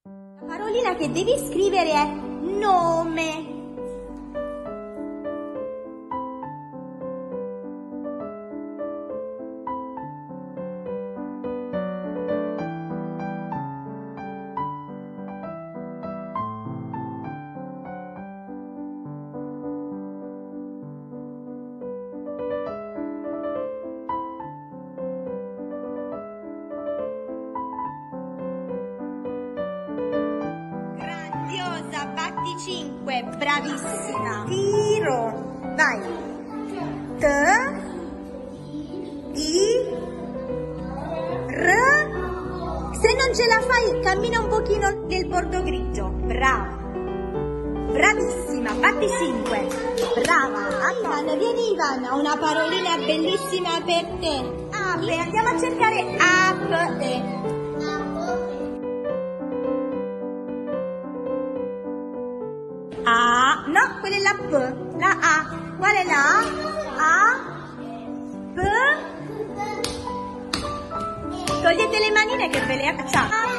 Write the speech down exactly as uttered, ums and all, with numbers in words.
La parolina che devi scrivere è nome. Batti cinque, bravissima. Tiro, vai. T, I, R. Se non ce la fai, cammina un pochino nel bordo grigio. Brava. Bravissima, batti cinque. Brava. Ivan, vieni Ivan, ho una parolina bellissima per te. Ape, andiamo a cercare ape. A, no, quella è la P, la A. Qual è la A? A, P. Togliete le manine che ve le acciate.